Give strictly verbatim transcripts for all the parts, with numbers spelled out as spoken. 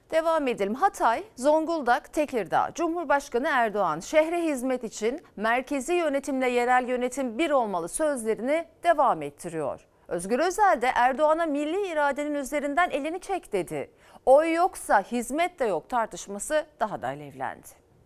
Devam edelim. Hatay, Zonguldak, Tekirdağ. Cumhurbaşkanı Erdoğan şehre hizmet için merkezi yönetimle yerel yönetim bir olmalı sözlerini devam ettiriyor. Özgür Özel de Erdoğan'a milli iradenin üzerinden elini çek dedi. Oy yoksa hizmet de yok tartışması daha da alevlendi.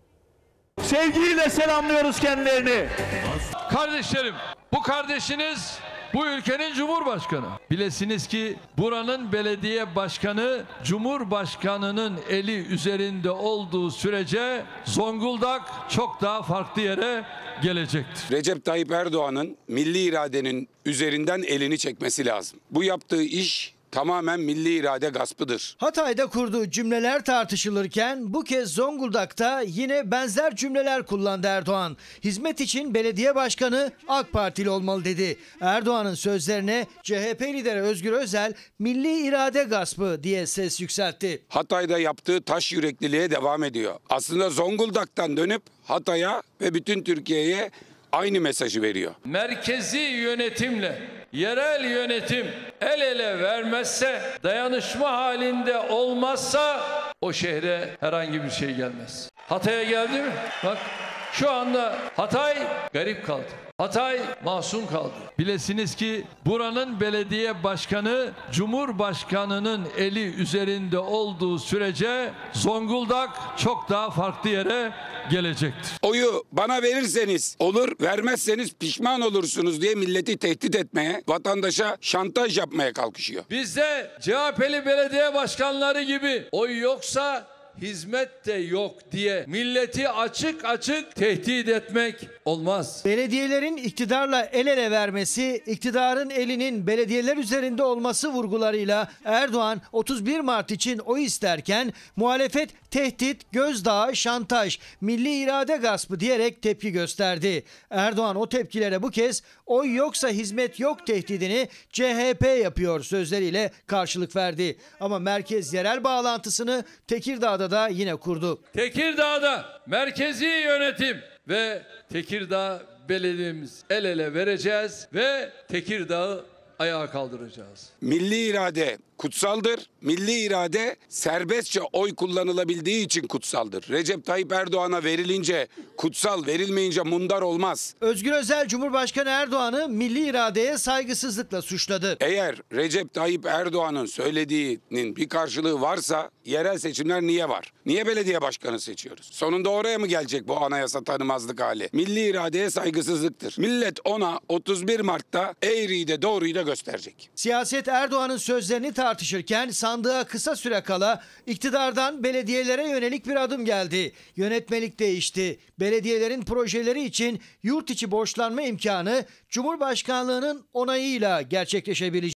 Sevgiyle selamlıyoruz kendilerini. Kardeşlerim, bu kardeşiniz bu ülkenin Cumhurbaşkanı. Bilesiniz ki buranın belediye başkanı Cumhurbaşkanı'nın eli üzerinde olduğu sürece Zonguldak çok daha farklı yere gelecektir. Recep Tayyip Erdoğan'ın milli iradenin üzerinden elini çekmesi lazım. Bu yaptığı iş tamamen milli irade gaspıdır. Hatay'da kurduğu cümleler tartışılırken bu kez Zonguldak'ta yine benzer cümleler kullandı Erdoğan. Hizmet için belediye başkanı AK Partili olmalı dedi. Erdoğan'ın sözlerine C H P lideri Özgür Özel milli irade gaspı diye ses yükseltti. Hatay'da yaptığı taş yürekliliğe devam ediyor. Aslında Zonguldak'tan dönüp Hatay'a ve bütün Türkiye'ye aynı mesajı veriyor. Merkezi yönetimle yerel yönetim el ele vermezse, dayanışma halinde olmazsa o şehre herhangi bir şey gelmez. Hatay'a geldi mi? Bak şu anda Hatay garip kaldı. Hatay masum kaldı. Bilesiniz ki buranın belediye başkanı Cumhurbaşkanı'nın eli üzerinde olduğu sürece Zonguldak çok daha farklı yere gelecektir. Oyu bana verirseniz olur, vermezseniz pişman olursunuz diye milleti tehdit etmeye, vatandaşa şantaj yapmaya kalkışıyor. Bizde C H P'li belediye başkanları gibi oy yoksa hizmet de yok diye milleti açık açık tehdit etmek olmaz. Belediyelerin iktidarla el ele vermesi, iktidarın elinin belediyeler üzerinde olması vurgularıyla Erdoğan otuz bir Mart için oy isterken muhalefet tehdit, gözdağı, şantaj, milli irade gaspı diyerek tepki gösterdi. Erdoğan o tepkilere bu kez oy yoksa hizmet yok tehdidini C H P yapıyor sözleriyle karşılık verdi. Ama merkez yerel bağlantısını Tekirdağ'da da yine kurdu. Tekirdağ'da merkezi yönetim ve Tekirdağ belediyemiz el ele vereceğiz ve Tekirdağ'ı ayağa kaldıracağız. Milli irade kutsaldır. Milli irade serbestçe oy kullanılabildiği için kutsaldır. Recep Tayyip Erdoğan'a verilince kutsal, verilmeyince mundar olmaz. Özgür Özel Cumhurbaşkanı Erdoğan'ı milli iradeye saygısızlıkla suçladı. Eğer Recep Tayyip Erdoğan'ın söylediğinin bir karşılığı varsa yerel seçimler niye var? Niye belediye başkanı seçiyoruz? Sonunda oraya mı gelecek bu anayasa tanımazlık hali? Milli iradeye saygısızlıktır. Millet ona otuz bir Mart'ta eğriyi de doğruyu da gösterecek. Siyaset Erdoğan'ın sözlerini tartışırken sandığa kısa süre kala iktidardan belediyelere yönelik bir adım geldi. Yönetmelik değişti. Belediyelerin projeleri için yurt içi borçlanma imkanı Cumhurbaşkanlığının onayıyla gerçekleşebilecek.